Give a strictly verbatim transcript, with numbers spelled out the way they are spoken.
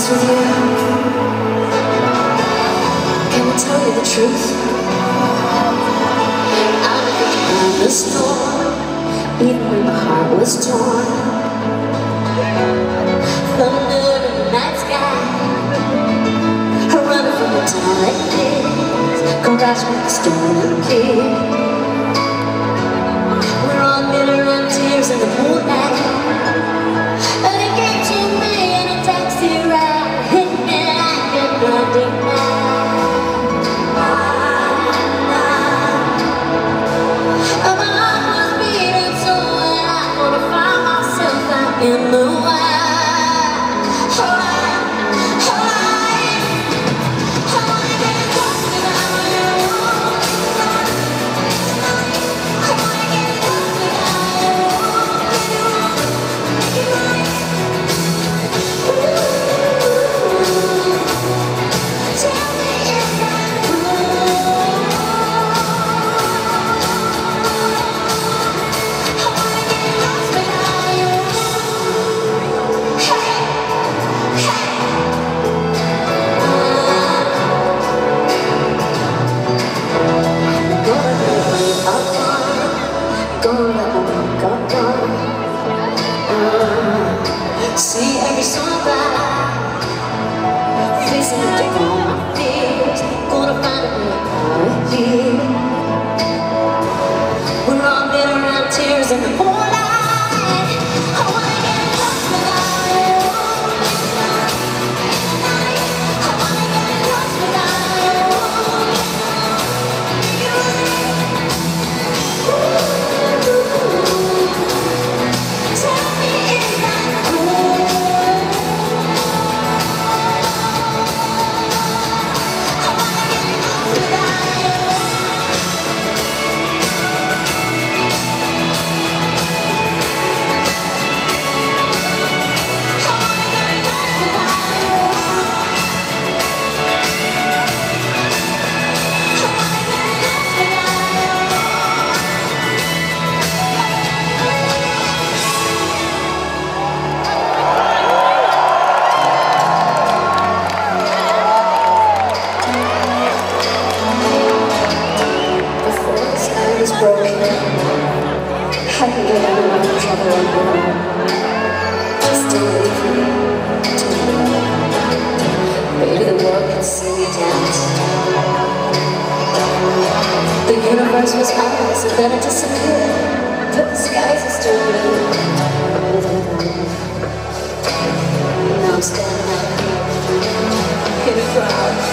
honest with you? Can I tell you the truth? I was the storm, even when my heart was torn. Thunder in the night sky, running from the tide days, crash with the storm and key. We're all bitter and tears in the moonlight. And it came to me in a taxi ride, hit me like a blinding light. And my heart was beating so I could have found myself out in the wild. See every sunrise, facing the day on my fears, gonna find a way out of here. We're all bitter and tears in the moonlight. I wanna get lost without you. I wanna get lost without you. Tell me is that cool? Broken, I can get out of my trouble alone. Just don't leave me to me. Maybe the world can see me dance. The universe was ours and then it disappeared, but the skies are still blue. Now I'm standing out here in a crowd.